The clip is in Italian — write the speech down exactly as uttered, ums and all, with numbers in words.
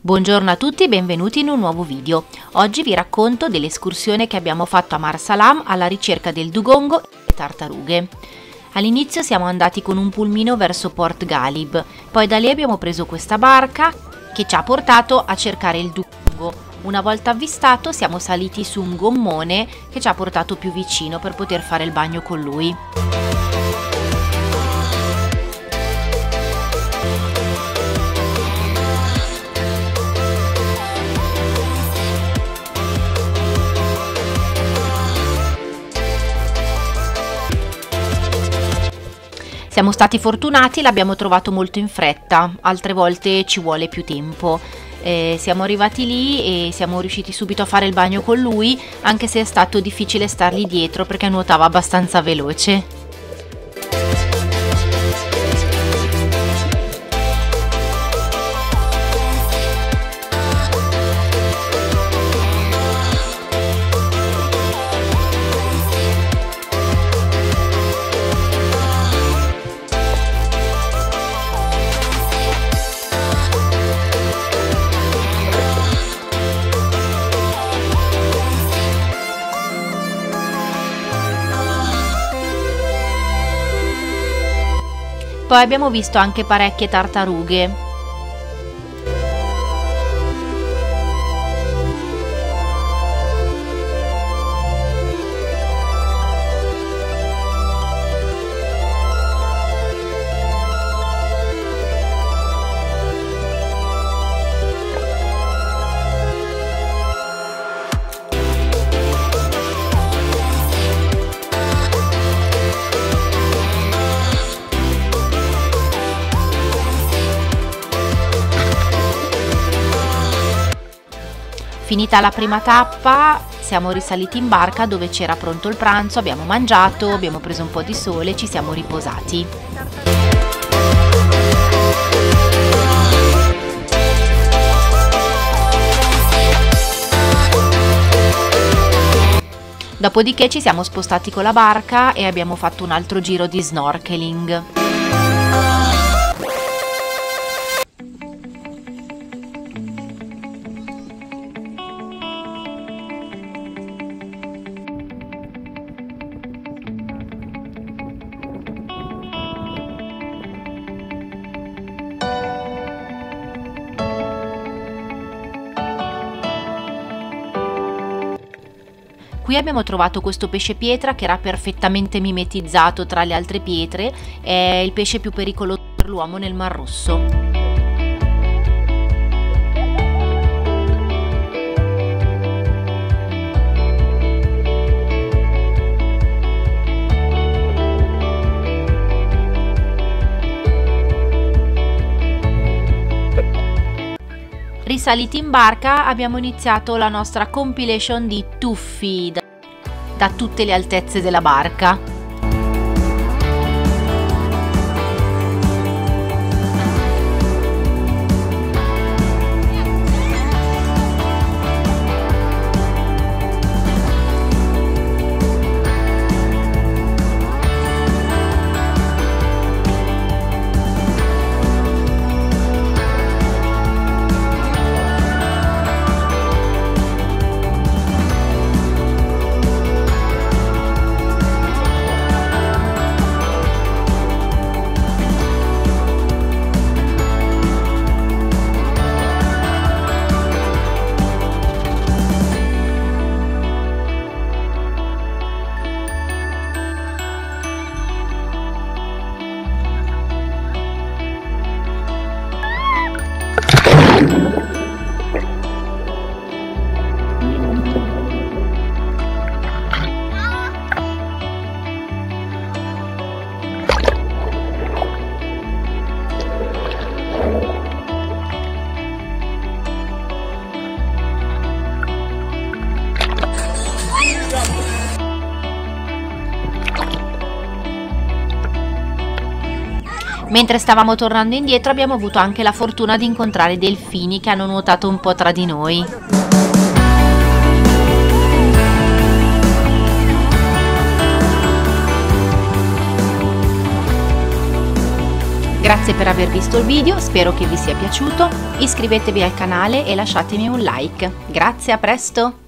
Buongiorno a tutti e benvenuti in un nuovo video. Oggi vi racconto dell'escursione che abbiamo fatto a Marsalam alla ricerca del dugongo e tartarughe. All'inizio siamo andati con un pulmino verso Port Ghalib, poi da lì abbiamo preso questa barca che ci ha portato a cercare il dugongo. Una volta avvistato siamo saliti su un gommone che ci ha portato più vicino per poter fare il bagno con lui. Siamo stati fortunati, l'abbiamo trovato molto in fretta, altre volte ci vuole più tempo. Eh, siamo arrivati lì e siamo riusciti subito a fare il bagno con lui, anche se è stato difficile stargli dietro perché nuotava abbastanza veloce. Poi abbiamo visto anche parecchie tartarughe. Finita la prima tappa siamo risaliti in barca dove c'era pronto il pranzo, abbiamo mangiato, abbiamo preso un po' di sole e ci siamo riposati. Dopodiché ci siamo spostati con la barca e abbiamo fatto un altro giro di snorkeling. Qui abbiamo trovato questo pesce pietra che era perfettamente mimetizzato tra le altre pietre, è il pesce più pericoloso per l'uomo nel Mar Rosso. Risaliti in barca abbiamo iniziato la nostra compilation di tuffi da, da tutte le altezze della barca. Mentre stavamo tornando indietro abbiamo avuto anche la fortuna di incontrare delfini che hanno nuotato un po' tra di noi. Grazie Grazie per aver visto il video, spero che vi sia piaciuto, iscrivetevi al canale e lasciatemi un like. Grazie, a presto!